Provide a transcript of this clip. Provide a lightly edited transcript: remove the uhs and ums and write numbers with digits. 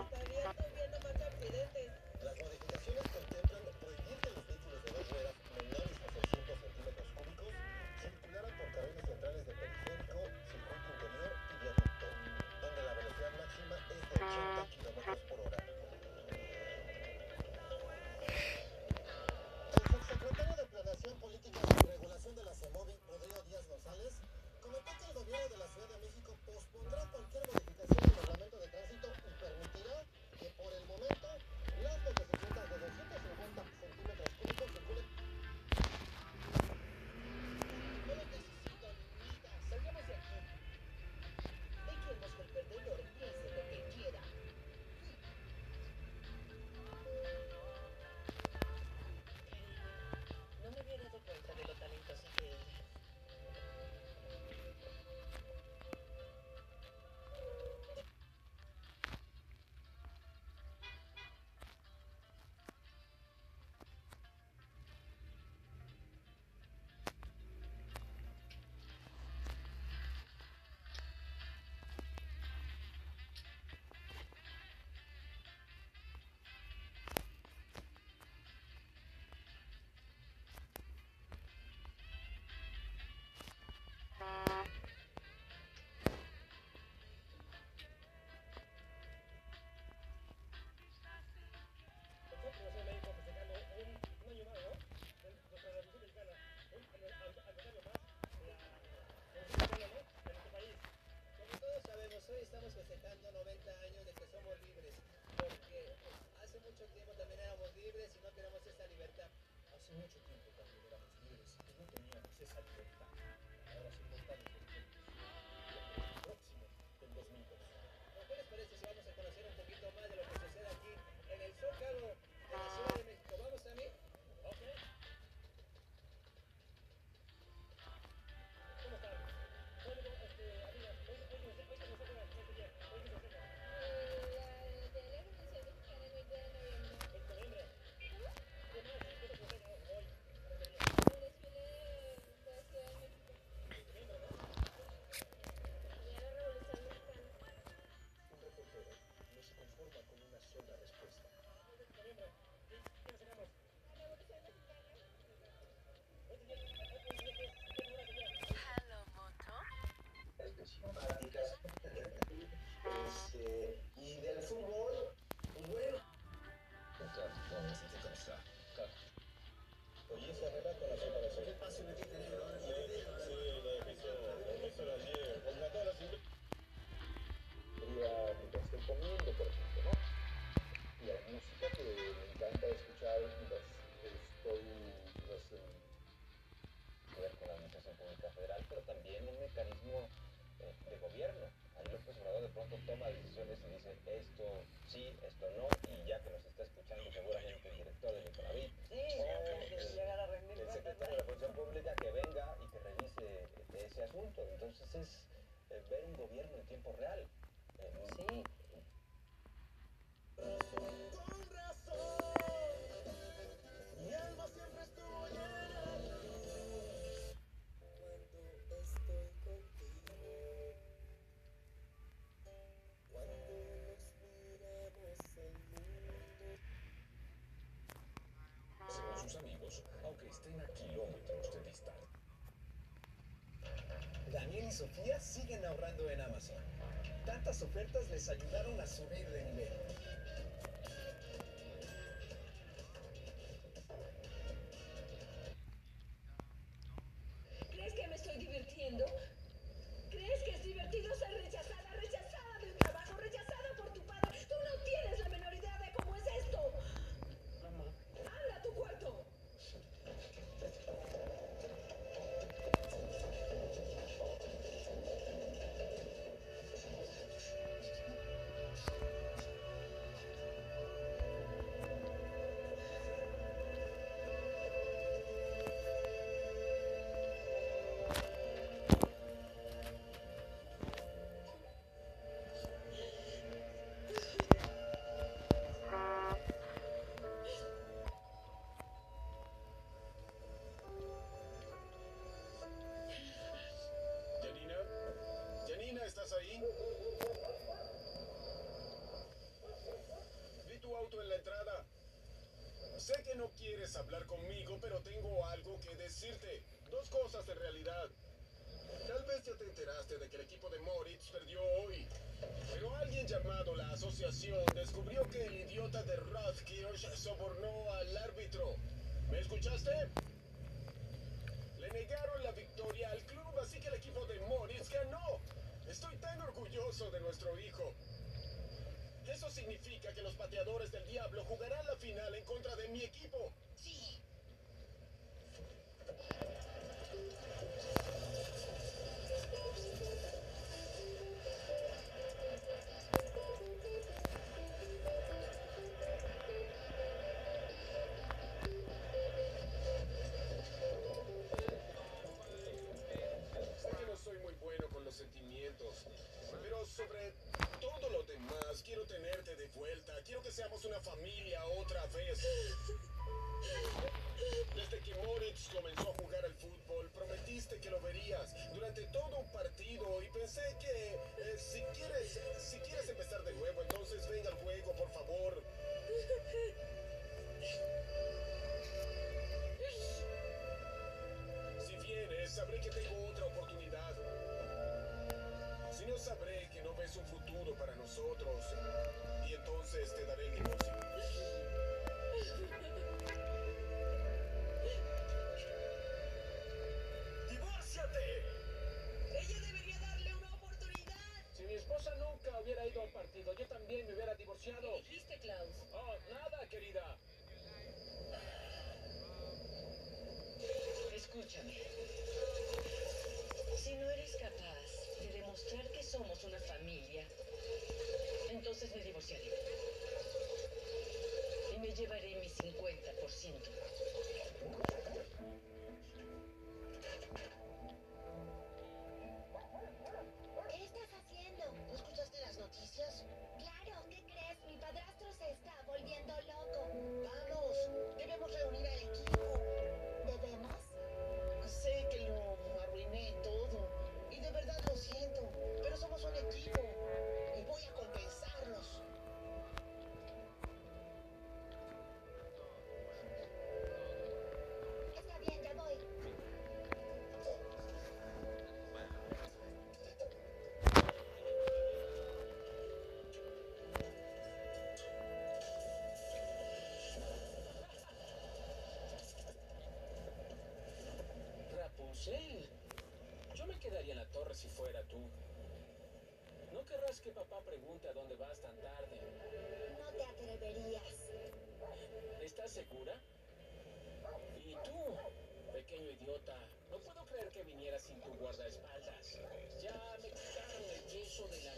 Estaría lloviendo más accidentes. Las modificaciones contemplan prohibir que los vehículos de dos ruedas menores a 600 centímetros cúbicos circularan por carriles centrales de periférico, circuito interior y viaducto, donde la velocidad máxima es de 80 kilómetros por hora. El subsecretario de Planeación, Políticas y Regulación de la CEMOVI, Rodrigo Díaz González, comentó que el gobierno de la Ciudad de México pospondrá cualquier modificación del reglamento de tránsito y permitirá que por el momento las motocicletas de 250 centímetros cúbicos circulen. No lo necesito, niñita. Salgamos de aquí. Dejemos que el perdedor piense lo que quiera. No me había dado cuenta de lo talentoso que era. Como todos sabemos, hoy estamos festejando 90 años de que somos libres, porque hace mucho tiempo también éramos libres y no tenemos esa libertad. Hace mucho tiempo también éramos libres y no teníamos esa libertad. Ahora somos tan inteligentes. Próximo del 2002. Bueno, ¿qué les parece si vamos a conocer un poquito más de lo que sucede aquí en el Zócalo de la Ciudad de México? ¿Vamos también? Ok. ¿Cómo están? Bueno, amigas, hoy que nos toca, hoy que nos toca. La de la Revolución Mexicana el 20 de noviembre. 20 de noviembre. ¿Cómo? ¿Qué más? ¿Qué te sucede hoy? El desfile de la Ciudad de México. 20 de noviembre, ¿no? El día de la Revolución Mexicana. Un reportero no se conforma con una sola respuesta. 20 de noviembre. ¿Qué nos sacamos? La Revolución Mexicana. Hoy día qué es, ¿qué figura que lleva? Hello, Moto. Simpáticas. Y del fútbol, pues bueno. Oye, se arregla con la separación. ¿Qué pasa en el Quinta Negro? Sí, lo hizo las 10. Contra todas las mientras estoy comiendo, por ejemplo, ¿no? Y hay música que me encanta escuchar mientras estoy, pues, ver con la Administración Pública Federal, pero también un mecanismo de gobierno. Ahí López Obrador de pronto toma decisiones y dice esto sí, esto no, y ya que nos está escuchando seguramente el director del Infonavit Sí, o que llegar a rendir el cuentas. secretario de la Función Pública que venga y que revise ese asunto. Entonces es ver un gobierno en tiempo real. Sí. Mi alma siempre estuvo llena de luz cuando estoy contigo. Cuando nos miramos el mundo. Según sus amigos, aunque estén a kilómetros de distancia. Daniel y Sofía siguen ahorrando en Amazon. Tantas ofertas les ayudaron a subir de nivel. ¿Crees que me estoy divirtiendo? ¿Crees que es divertido ser rechazada, rechazada del trabajo, rechazada por tu padre? Tú no tienes la menor idea de cómo es esto. Mamá. ¡Anda a tu cuarto! Sé que no quieres hablar conmigo, pero tengo algo que decirte. Dos cosas en realidad. Tal vez ya te enteraste de que el equipo de Moritz perdió hoy. Pero alguien llamado la asociación descubrió que el idiota de Rothkirch sobornó al árbitro. ¿Me escuchaste? Le negaron la victoria al club, así que el equipo de Moritz ganó. Estoy tan orgulloso de nuestro hijo. Eso significa que los pateadores del diablo jugarán la final en contra de mi equipo. Sí. Sé que no soy muy bueno con los sentimientos, pero sobre todo lo demás, quiero tenerte de vuelta. Quiero que seamos una familia otra vez. Desde que Moritz comenzó a jugar al fútbol, prometiste que lo verías durante todo un partido y pensé que si quieres empezar de nuevo, entonces venga al juego, por favor. Si vienes, sabré que tengo otra oportunidad. Si no, sabré que no ves un futuro para nosotros. Y entonces te daré el divorcio. ¡Divórciate! Ella debería darle una oportunidad. Si mi esposa nunca hubiera ido al partido, yo también me hubiera divorciado. ¿Qué dijiste, Klaus? Oh, nada, querida. Escúchame. Si no eres capaz de demostrar que somos una familia, entonces me divorciaré. Y me llevaré mi 50%. ¿Qué estás haciendo? ¿No escuchaste las noticias? Claro, ¿qué crees? Mi padrastro se está volviendo loco. Vamos, debemos reunir al equipo. ¿Debemos? Sé que lo arruiné todo. Y de verdad lo siento. Pero somos un equipo. Y voy a compensarlos. Está bien, ya voy. Rapunzel, yo me quedaría en la torre si fuera tú. No querrás que papá pregunte a dónde vas tan tarde. No te atreverías. ¿Estás segura? ¿Y tú, pequeño idiota? No puedo creer que vinieras sin tu guardaespaldas. Ya me quitaron el yeso de la